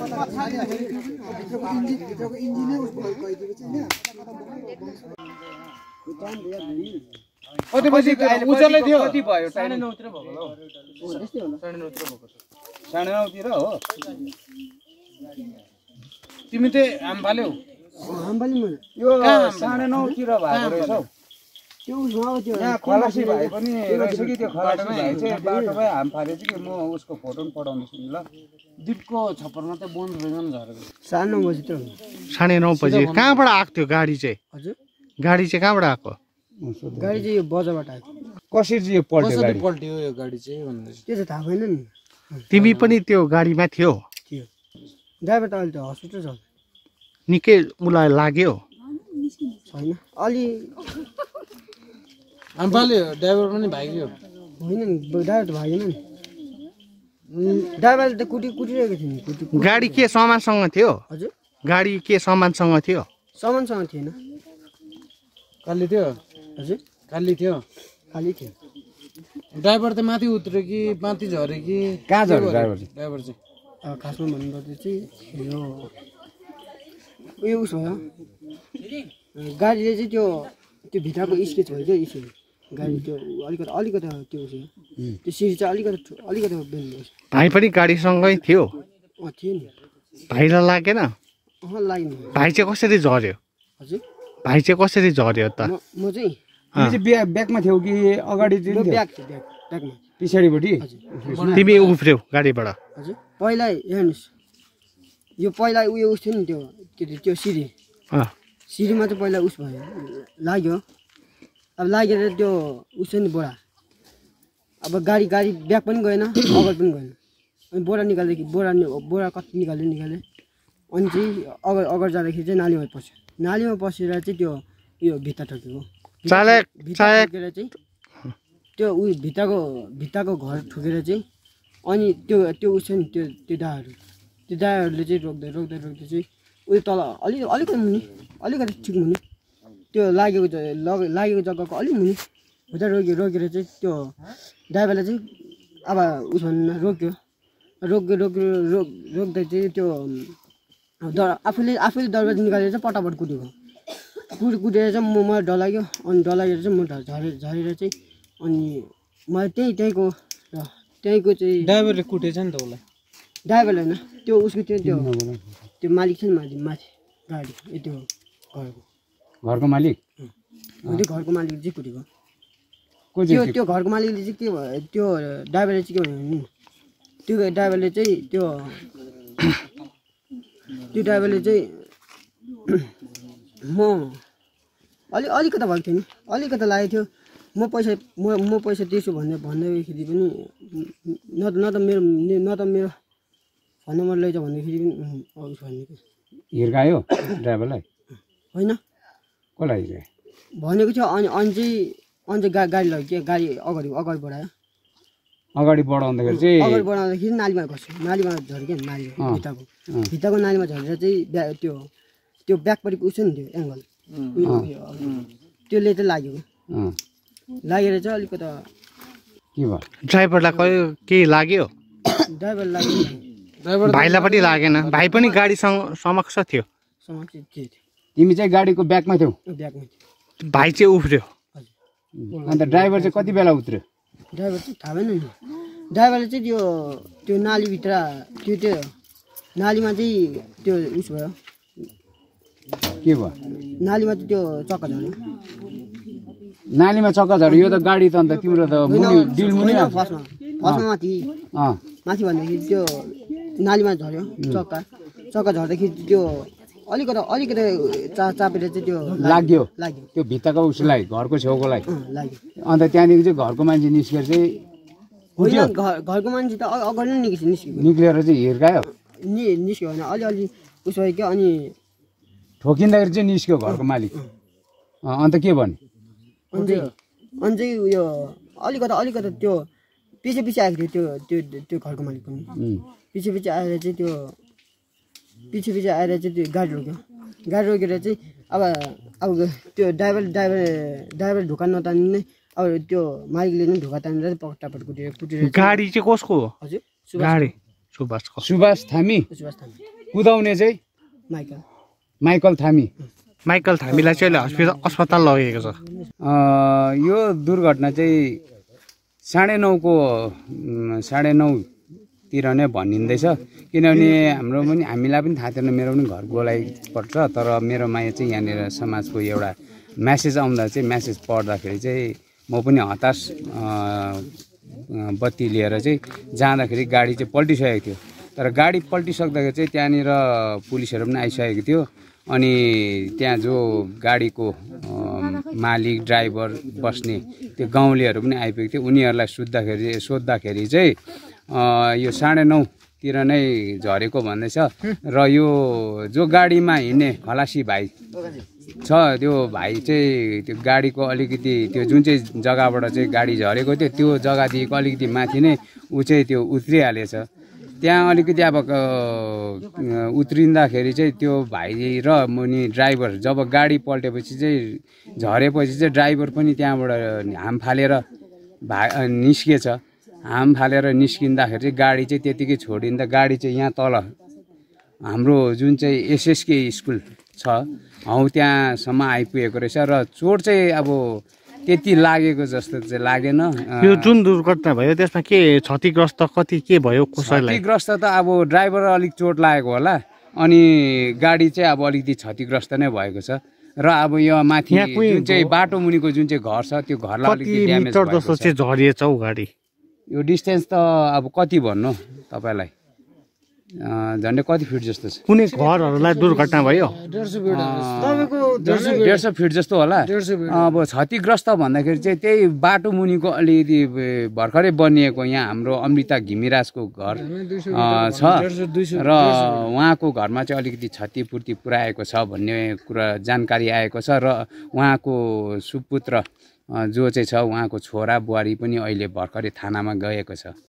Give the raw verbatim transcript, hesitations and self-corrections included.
कति बजी उचालै थियो कति भयो साढे नौ तिर भएको हो त्यस्तै होला साढे नौ तिर भएको साढे नौ तिर हो तिमी चाहिँ आम फाल्यौ आम फाल्यौ मैले यो साढे नौ तिर भएको रहेछ हौ त्यो उसमा त्यो यहाँ खलासी भाइ पनि रहेछ कि त्यो खलासी भाइ चाहिँ बाटोमै हाम फालेछ कि म उसको फोटो पनि पठाउँदैछु नि ल दिपको छप्परमा चाहिँ बन्द रहेन झरेको साढे नौ बजी तिर साढे नौ बजी कहाँबाट आएको थियो गाडी चाहिँ हजुर गाडी चाहिँ कहाँबाट आएको गाडी चाहिँ यो बजारबाट आएको कसरी चाहिँ यो पल्ट्यो गाडी पल्ट्यो यो गाडी चाहिँ भन्दैछ त्यो चाहिँ थाहा भएन नि तिमी पनि त्यो गाडीमा थियो थियो ड्राइभर त अहिले त हस्पिटल छ निकै उलाई लाग्यो छैन अलि आम्फाले ड्राइभर पनि भाग्यो होइन नि ड्राइभर त भागेन नि ड्राइभरले त कुटी कुटिरहेको थियो नि कुटी गाडी के सामानसँग थियो हजुर गाडी के सामानसँग थियो सामानसँग थिएन खाली थियो हजुर खाली थियो खाली थियो ड्राइभर त माथि उत्र्यो कि माथि झऱ्यो कि कहाँ झऱ्यो ड्राइभर चाहिँ ड्राइभर चाहिँ खासमा भन्नुपर्दा चाहिँ यो उयो उस भयो गाडीले चाहिँ त्यो त्यो भित्रको स्केच भयो क्या स्केच गाडी त्यो अलिकति अलिकति त्यो उस त्यो सिट चाहिँ अलिकति अलिकति बेन्ड भयो भाइ पनि गाडीसँगै थियो अँ थियो नि भाइलाई लागेन अँ लागेन भाइ चाहिँ कसरी झऱ्यो हजुर भाइ चाहिँ कसरी झऱ्यो त म चाहिँ तिमी चाहिँ ब्याग ब्यागमा थियौ कि अगाडि चाहिँ ब्याग थियो ब्याग ब्यागमा पछाडिपट्टि तिमी उफ्रियौ गाडीबाट हजुर पहिला हेर्नुहोस् यो पहिला उयो उस थियो नि त्यो के अरे त्यो सिडी सिडीमा चाहिँ पहिला उस भयो लाग्यो अब लागेर त्यो उस नि बोरा अब गाडी गाडी ब्याग पनि गएन अगाडि पनि गएन अनि बोरा निकाल्दाखेरि बोरा बोरा कति निकाल्यो निकाल्यो अनि चाहिँ अगाडि अगाडि जाँदाखेरि चाहिँ नालीमा पस्यो नालीमा पसेर चाहिँ त्यो उयो भित्ता ठोकेको भित्ता ठोकेर चाहिँ त्यो उयो भित्ताको भित्ताको घर ठोकेर चाहिँ अनि त्यो त्यो उस नि त्यो त्यो दाहरू त्यो दाहरूले चाहिँ रोक्दै रोक्दै रोक्दै चाहिँ उयो तल अलि अलिकति मुनि अलिकति ठिक मुनि त्यो लागेको लागेको जग्गाको अलिक मुनि हुँदा रोक्यो रोकेर चाहिँ त्यो ड्राइभरलाई चाहिँ अब उस भन्नु रोक्यो रोक्यो रोक्यो रोक रोक्दै चाहिँ त्यो द आफूले आफूले दरवाजा निकालेर चाहिँ पटापट कुदेको कुद कुदेर चाहिँ म मलाई डर लाग्यो अनि डर लागेर चाहिँ म झरेर झरेर चाहिँ अनि मलाई त्यहीँ त्यहीँको त्यहीँको चाहिँ ड्राइभरले कुटेछ नि त उसलाई ड्राइभरले होइन त्यो उसको त्यो त्यो त्यो मालिक छ नि माथि माथि गाडी ए त्यो घरको घरको मालिक त्यो घरको मालिकले चाहिँ कुटेको त्यो त्यो घरको मालिकले चाहिँ के भयो त्यो ड्राइभरले चाहिँ के भन्यो भने त्यो ड्राइभरले चाहिँ त्यो त्यो ड्राइभरले चाहिँ म अलि अलिकता भएको थियो नि अलिकता लागेको थियो म पैसा म म पैसा दिन्छु भन्ने भन्दाखेरि पनि न न त मेरो न त मेरो फोन नम्बर लैजा भन्दाखेरि पनि अरू भनेको हिर्कायो ड्राइभरलाई होइन कसलाई हिर्कायो भनेको थियो अनि अनि चाहिँ अनि चाहिँ गा गाडी लग्यो के गाडी अगाडि अगाडि बढायो अगाडि बढाउँदाखेरि चाहिँ अगाडि बढाउँदाखेरि नालीमा खस्यो नालीमा झऱ्यो क्या नाली भित्ताको भित्ताको नालीमा झरेर चाहिँ ब्या त्यो त्यो ब्याकपट्टि उठ्छ नि त्यो एङ्गल त्यसले चाहिँ लागेको लागेर चाहिँ अलिकति के भयो ड्राइभरलाई केही लाग्यो ड्राइभर लाग्यो ड्राइभर भाइलाई पनि लागेन भाइ पनि गाडीसँग समक्ष थियो समक्ष थियो तिमी चाहिँ गाडीको ब्यागमा थियौ ब्यागमा थियो भाइ चाहिँ उफ्रियो अन्त ड्राइभर चाहिँ कति बेला उत्र्यो ड्राइभर चाहिँ थाहा भएन नि ड्राइभरले चाहिँ त्यो त्यो नालीभित्र त्यो त्यो नालीमा चाहिँ त्यो उस भयो के भयो नालीमा चाहिँ त्यो चक्का झऱ्यो नालीमा चक्का झऱ्यो यो त गाडी त अन्त तिम्रो त मुनि डिल मुनि फर्स्टमा फर्स्टमा माथि माथि भन्दाखेरि त्यो नालीमा झऱ्यो चक्का चक्का झर्दाखेरि त्यो अलिकति अलिकति चा चापेर चाहिँ त्यो लाग्यो लाग्यो त्यो भित्ताको उसलाई घरको छेउकोलाई लाग्यो अन्त त्यहाँदेखि चाहिँ घरको मान्छे निस्केर चाहिँ होइन घरको मान्छे त अगाडि नै निस्क्यो निस्क्यो निक्लेर चाहिँ हिर्कायो नि निस्क्यो भने अलिअलि उसो भयो क्या अनि ठोकिँदाखेरि चाहिँ निस्क्यो घरको मालिक अन्त के भन्यो अनि चाहिँ अनि चाहिँ उयो अलिकति अलिकति त्यो पछि पछि आएको थियो त्यो त्यो त्यो घरको मालिक पनि पछि पछि आएर चाहिँ त्यो पछि पछि आएर चाहिँ त्यो गाडी रोक्यो गाडी रोकेर चाहिँ अब अब त्यो ड्राइभर ड्राइभर ड्राइभर ढुक्का नतान्ने अब त्यो मालिकले नै ढुक्का तानेर पटपट कुटेर कुटेर गाडी चाहिँ कसको हो हजुर गाडी सुभाषको सुभाष थामी सुभाष थामी कुदाउने चाहिँ माइकल माइकल थामी। माइकल थामीलाई चाहिँ अहिले हस्पिटल अस्पताल लगेको छ। अ, यो दुर्घटना चाहिँ साढे नौको उम्, साढे नौतिर नै भनिँदैछ, किनभने हाम्रो पनि हामीलाई पनि थाहा थिएन, मेरो पनि घर गोलाइ पर्छ। तर मेरोमा चाहिँ यहाँनिर समाजको एउटा म्यासेज आउँदा चाहिँ म्यासेज पढ्दाखेरि चाहिँ म पनि हताश बत्ती लिएर चाहिँ जाँदाखेरि गाडी चाहिँ पल्टिसकेको थियो। तर गाडी पल्टिसक्दाखेरि चाहिँ त्यहाँनिर पुलिसहरू पनि आइसकेको थियो। अनि त्यहाँ जो गाडीको मालिक ड्राइभर बस्ने त्यो गाउँलेहरू पनि आइपुगेको थियो। उनीहरूलाई सोद्धाखेरि सोद्धाखेरि चाहिँ यो साढे नौतिर नै झरेको भन्दैछ। र यो जो गाडीमा हिँड्ने खलासी भाइ छ, त्यो भाइ चाहिँ त्यो गाडीको अलिकति त्यो जुन चाहिँ जग्गाबाट चाहिँ गाडी झरेको थियो त्यो जग्गादेखिको अलिकति माथि नै ऊ चाहिँ त्यो उत्रिहालेछ। त्यहाँ अलिकति अब उत्रिँदाखेरि चाहिँ त्यो भाइ र मुनि ड्राइभर जब गाडी पल्टेपछि चाहिँ झरेपछि चाहिँ ड्राइभर पनि त्यहाँबाट हाम फालेर भा निस्किएछ। हाम फालेर निस्किँदाखेरि चाहिँ गाडी चाहिँ त्यतिकै छोडिँदा गाडी चाहिँ यहाँ तल हाम्रो जुन चाहिँ एसएसके स्कुल छ हौ त्यहाँसम्म आइपुगेको रहेछ। र चोट चाहिँ अब त्यति लागेको जस्तो चाहिँ लागेन। यो जुन दुर्घटना भयो त्यसमा के क्षतिग्रस्त कति के भयो कसैलाई? क्षतिग्रस्त त अब ड्राइभर अलिक चोट लागेको होला, अनि गाडी चाहिँ अब अलिकति क्षतिग्रस्त नै भएको छ। र अब यो माथि जुन चाहिँ बाटो मुनिको जुन चाहिँ घर छ त्यो घरलाई अलिकति ड्यामेज भएको जस्तो चाहिँ झरिएछ हौ गाडी? यो डिस्टेन्स त अब कति भन्नु तपाईँलाई, झन्डै कति फिट जस्तो छ? कुनै घरहरूलाई दुर्घटना भयो? डेढ सौ फिट जस्तो होला। अब क्षतिग्रस्त भन्दाखेरि चाहिँ त्यही बाटो मुनिको अलिकति भर्खरै बनिएको यहाँ हाम्रो अमृता घिमिराजको घर छ र उहाँको घरमा चाहिँ अलिकति क्षतिपूर्ति पुर्याएको छ भन्ने कुरा जानकारी आएको छ। र उहाँको सुपुत्र जो चाहिँ छ उहाँको छोरा बुहारी पनि अहिले भर्खरै थानामा गएको छ।